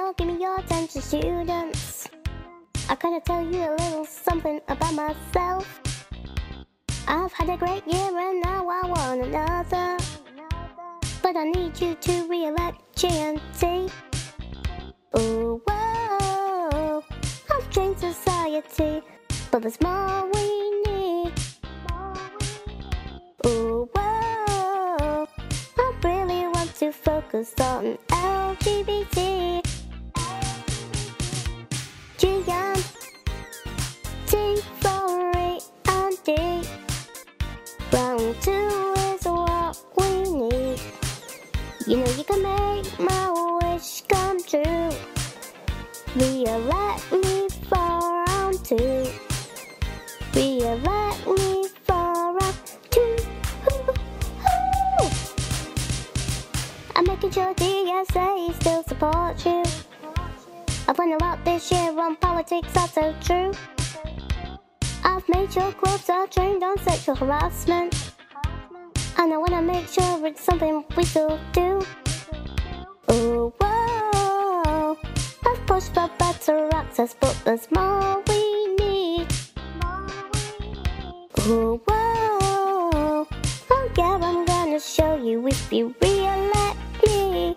Now give me your attention, students. I gotta tell you a little something about myself. I've had a great year and now I want another, but I need you to re-elect GNT. Ooh, whoa, I've changed society, but there's more we need. Ooh, whoa, I really want to focus on LGBT. GNT for E and D. Round 2 is what we need. You know you can make my wish come true. Re-elect me for round 2. Re-elect me for round 2. I'm making sure DSA still supports you. I've learned a lot this year on politics, that's so true. I've made sure clubs are trained on sexual harassment, and I wanna make sure it's something we still do. Ooh, whoa, I've pushed for better access, but there's more we need. Ooh, whoa, oh yeah, I'm gonna show you if you re-elect me.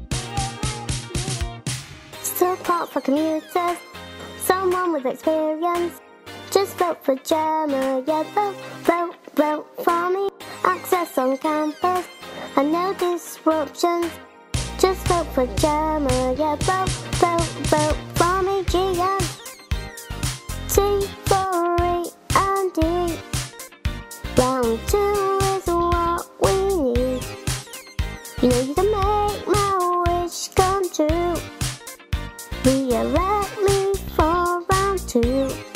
Support for commuters, someone with experience. Just vote for Gemma, yeah, vote for me. Access on campus and no disruptions. Just vote for Gemma, yeah, vote for me. GNT for E and D. Round 2 is what we need. You know you can make my wish come true. Re-elect me for round 2.